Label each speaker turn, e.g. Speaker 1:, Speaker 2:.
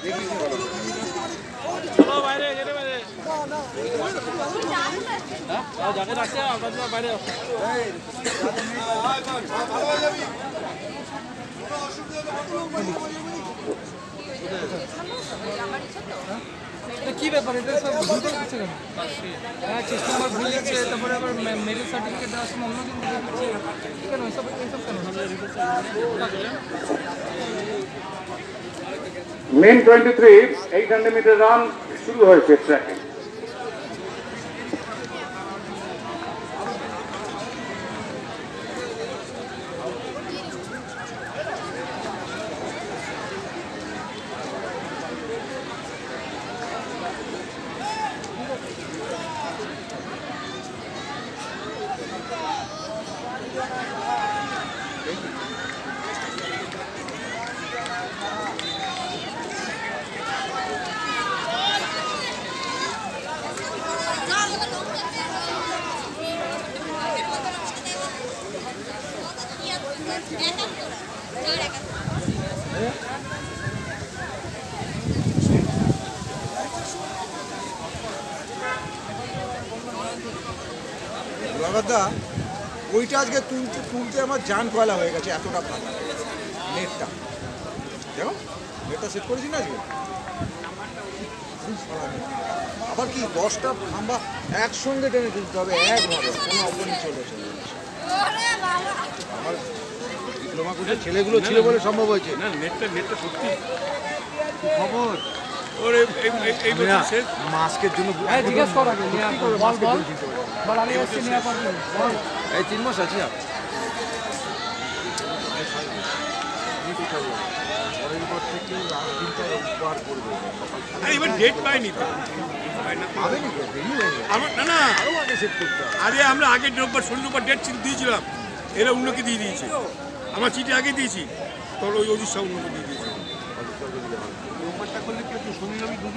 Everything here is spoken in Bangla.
Speaker 1: চলো বাইরে যেতে বাইরে যাকে রাখছে আপনার বাইরে
Speaker 2: কি ব্যাপার এটা সব ভুল করছে কেন? হ্যাঁ চেষ্টা আমার ভুল যাচ্ছে, তারপরে আবার মেরিট সার্টিফিকেট দেওয়ার সময় অন্য দিন কেন এসব কেন?
Speaker 3: মেন 23 800 মিটার রান শুরু হয়েছে ট্র্যাকে।
Speaker 4: লাগাদা ওইটা আজকে তুলতে আমার জান কয়লা হয়ে গেছে, এতটা ভালো নেটটা। দেখো নেটটা সেট করেছি না আজকে, আবার কি 10টা খাম্বা একসঙ্গে টেনে তুলতে হবে একভাবে, কোনো অপনি চলে আমার ডিপ্লোমা কোর্সের ছেলেগুলো ছিল বলে সম্ভব হয়েছে।
Speaker 1: না নেটটা সত্যি
Speaker 4: খবর
Speaker 1: ওরে এই
Speaker 4: মাস্কের জন্য
Speaker 2: জিজ্ঞেস কর আগে বল আমি এসছি নিয়ে পারবো
Speaker 4: এই 3 মাস আছে পরের পর থেকে রাত দিনটা উপহার করবে।
Speaker 1: এবার ডেট পাইনি তো
Speaker 4: পাবে নাকি দেরি হয়ে
Speaker 1: আমার না
Speaker 4: আরও আগে সেট করতে হবে।
Speaker 1: আরে আমরা আগের রোববার শনি রোববার ডেট দিয়েছিলাম, এরা অন্যকে দিয়ে দিয়েছে। আমার চিঠি আগে দিয়েছি, তোর ওই অজিত সাহ অন্যকে দিয়ে দিয়েছে।